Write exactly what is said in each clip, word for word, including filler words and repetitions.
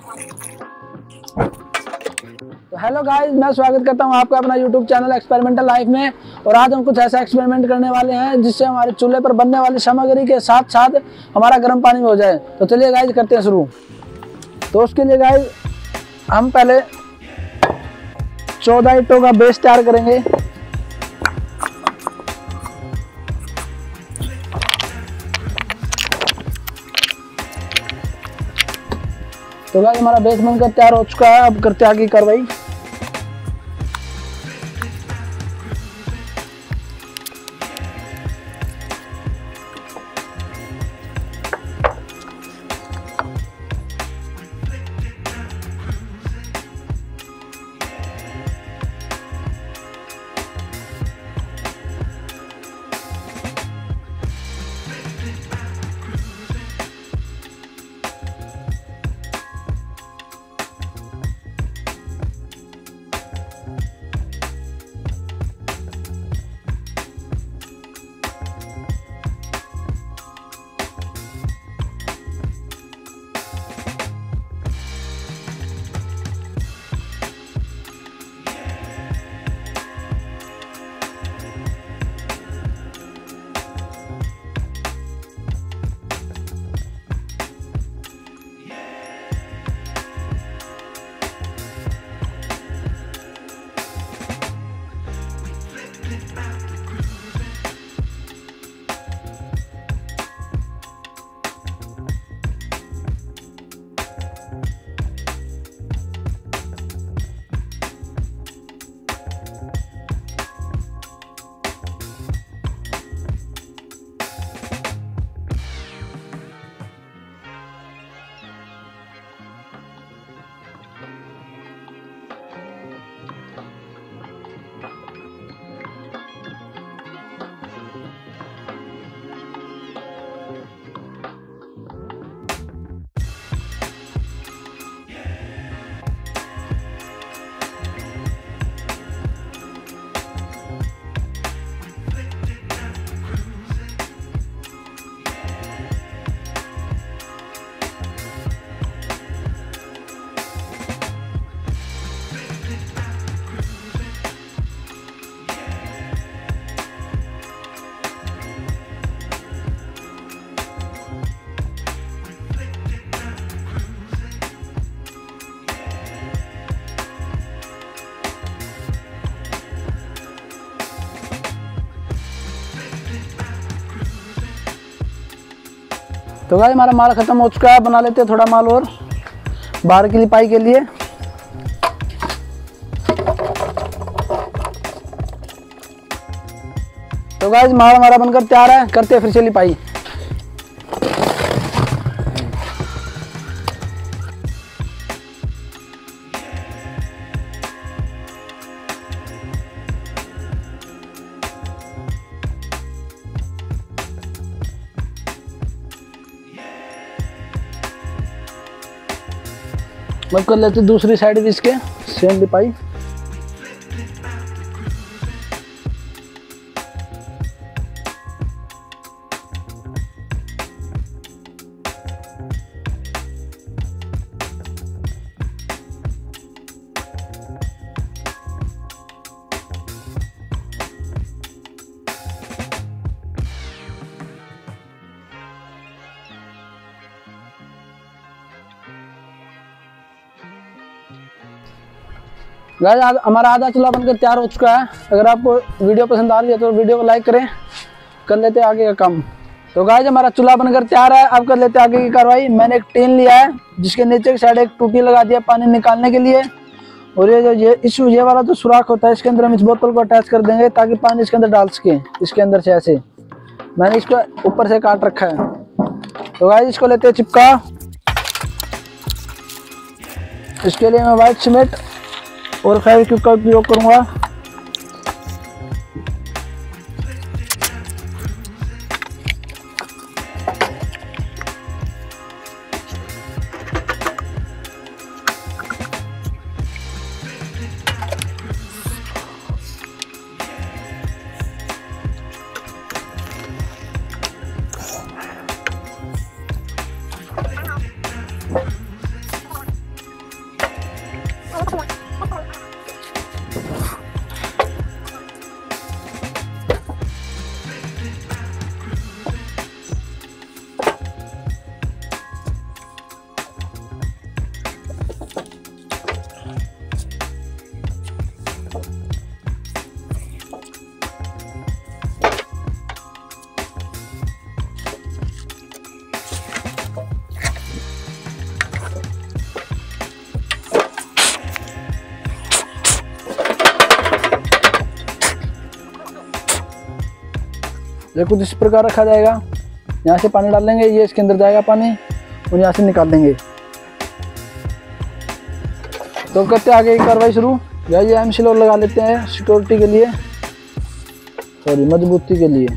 तो hello guys, मैं स्वागत करता हूं आपका अपना यूट्यूब चैनल एक्सपेरिमेंटल लाइफ में। और आज हम कुछ ऐसा एक्सपेरिमेंट करने वाले हैं जिससे हमारे चूल्हे पर बनने वाली सामग्री के साथ साथ हमारा गर्म पानी हो जाए। तो चलिए गाइस करते हैं शुरू। तो उसके लिए गाइस हम पहले चौदह ईंटों का बेस तैयार करेंगे। तो गाइस हमारा बेस बनकर तैयार हो चुका है। अब करते हैं आगे कार्रवाई। तो गाइस हमारा माल खत्म हो चुका है। बना लेते हैं थोड़ा माल और बाहर की लिपाई के लिए। तो गाइस माल हमारा बनकर तैयार है। करते हैं फिर से लिपाई। अब कर लेते दूसरी साइड भी इसके सेम लिपाई। गाइस हमारा आधा चूल्हा बनकर तैयार हो चुका है। अगर आपको वीडियो पसंद आ रही है तो वीडियो को लाइक करें। कर लेते हैं आगे का काम। तो गाइस हमारा चूल्हा बनकर तैयार है। अब कर लेते हैं आगे की कार्रवाई। मैंने एक टीन लिया है जिसके नीचे की साइड एक टूटी लगा दिया पानी निकालने के लिए। और ये जो ये इस ये वाला जो सुराख होता है इसके अंदर हम इस बोतल को अटैच कर देंगे ताकि पानी इसके अंदर डाल सके। इसके अंदर से ऐसे मैंने इसको ऊपर से काट रखा है। तो गाइस इसको लेते हैं चिपका। इसके लिए मैं व्हाइट सीमेंट और फेविक्विक का उपयोग करूंगा। ये कुछ इस प्रकार रखा जाएगा। यहाँ से पानी डालेंगे, ये इसके अंदर जाएगा पानी और यहाँ से निकाल देंगे। तो करते आगे की कार्रवाई शुरू। या ये एम सील लगा लेते हैं सिक्योरिटी के लिए, सॉरी मजबूती के लिए।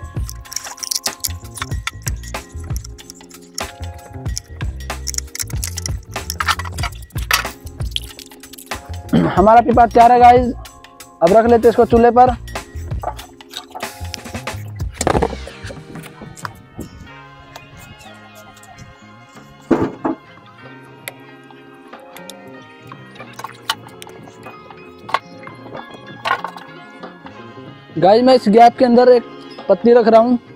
हमारा पीपा तैयार है गाइस। अब रख लेते हैं इसको चूल्हे पर। गाइस मैं इस गैप के अंदर एक पत्ती रख रहा हूं।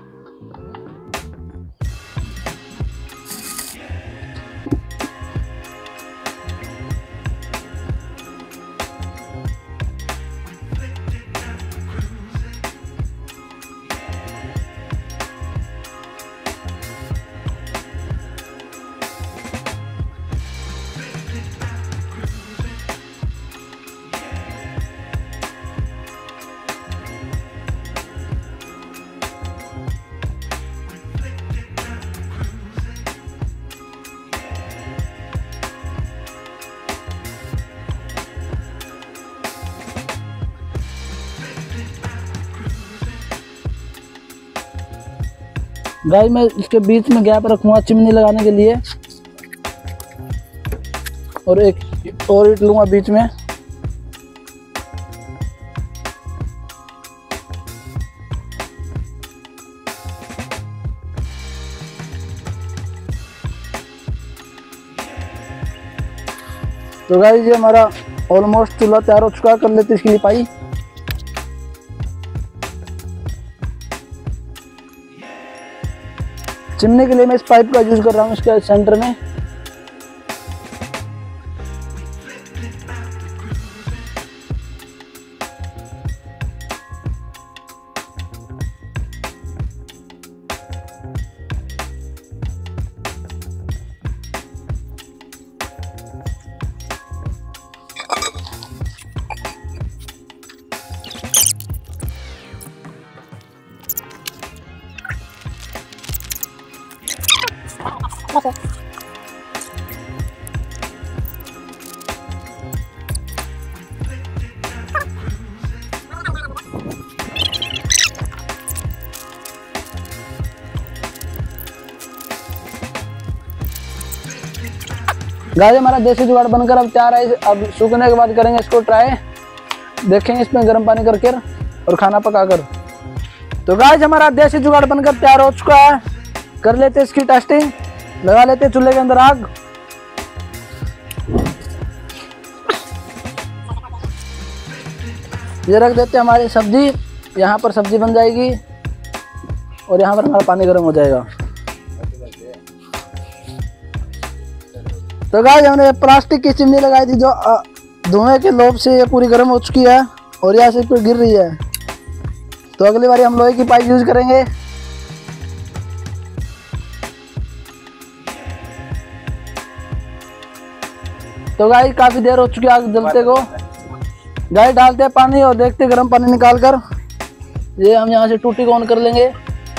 गाइस मैं इसके बीच में गैप रखूंगा चिमनी लगाने के लिए, और एक और ईंट लूंगा बीच में। तो गाइस ये हमारा ऑलमोस्ट चूल्हा तैयार हो चुका है। कर लेते इसकी लिपाई। चिमनी के लिए मैं इस पाइप का यूज कर रहा हूँ इसके सेंटर में। गाइस हमारा देसी जुगाड़ बनकर अब तैयार है। अब सूखने के बाद करेंगे इसको ट्राई, देखेंगे इसमें गर्म पानी करके और खाना पकाकर। तो गाइस हमारा देसी जुगाड़ बनकर तैयार हो चुका है। कर लेते इसकी टेस्टिंग। लगा लेते चूल्हे के अंदर आग। ये रख देते हमारी सब्जी। यहाँ पर सब्जी बन जाएगी और यहाँ पर हमारा पानी गर्म हो जाएगा। तो गाइस हमने प्लास्टिक की चिमनी लगाई थी जो धुएं के लोभ से ये पूरी गर्म हो चुकी है और यहाँ से गिर रही है। तो अगली बार हम लोहे की पाइप यूज करेंगे। तो गाइस काफी देर हो चुकी है आग जलते को। गाइस डालते हैं पानी और देखते हैं गर्म पानी निकाल कर। ये हम यहाँ से टूटी को ऑन कर लेंगे।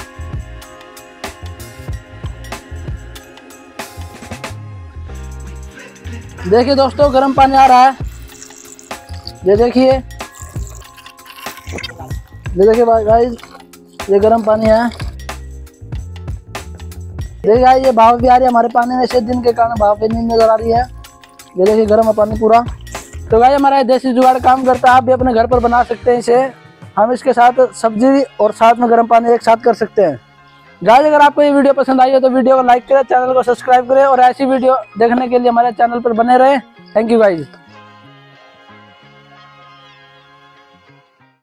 देखिए दोस्तों गर्म पानी आ रहा है। ये देखिए, ये देखिए गाइस ये गर्म पानी है। देखिए गाइस ये भाप भी आ रही है हमारे पानी में से, दिन के कारण भाप भी नहीं नजर आ रही है। ये देखिए गर्म है पानी पूरा। तो गाइस हमारा देसी जुगाड़ काम करता है। आप भी अपने घर पर बना सकते हैं इसे। हम इसके साथ सब्जी और साथ में गर्म पानी एक साथ कर सकते हैं। गाइस अगर आपको ये वीडियो पसंद आई है तो वीडियो को लाइक करें, चैनल को सब्सक्राइब करें और ऐसी वीडियो देखने के लिए हमारे चैनल पर बने रहें। Thank you guys.